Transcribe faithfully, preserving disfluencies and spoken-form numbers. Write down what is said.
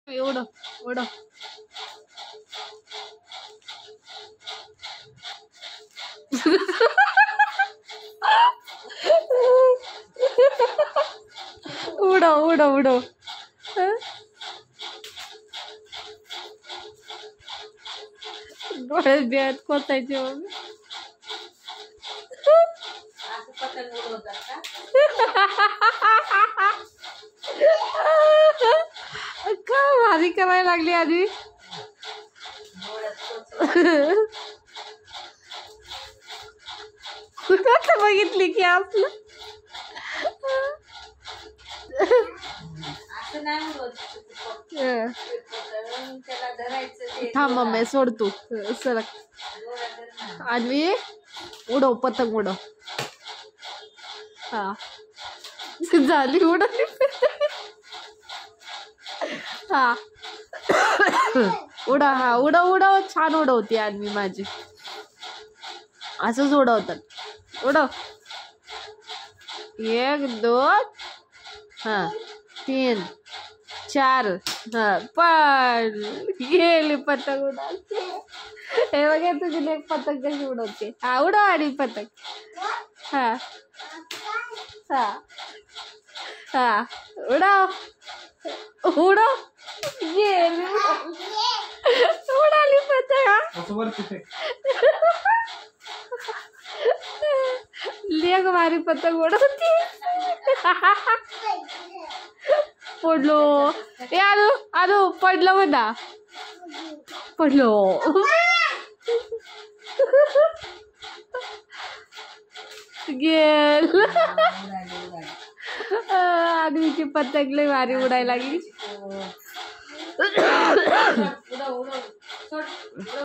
एवढं एवढं उडव उडव उडव डोळ्यात बियात कोचायचे मग का भारी करायला लागली आधी कुठं बघितली की आपलं थांब मम्मी सोड तू सरक आधी उडव पतंग उडव हा झाली उडवली हा उडा हा उडव उडव छान उडवते आदमी माझी असंच उडवतात उडव एक दोन हा तीन चार हा पण गेली पतंग उडवते हे बघा तुझी एक पतंग कशी उडवते हा उडव आणि पतंग हा हा हा उडव उडव गेली उडाली पतंग लेग मारी पतंग उडवती पडलो ए आलू आलू पडलो म्हणा पडलो गेल आदमीची पतंग लय भारी उडायला लागली